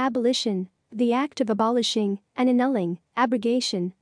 Abolition, the act of abolishing and annulling, abrogation,